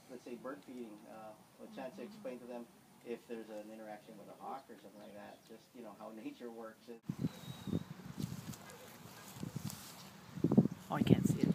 let's say bird feeding, a chance to explain to them if there's an interaction with a hawk or something like that, just, you know, how nature works. Oh, I can't see it.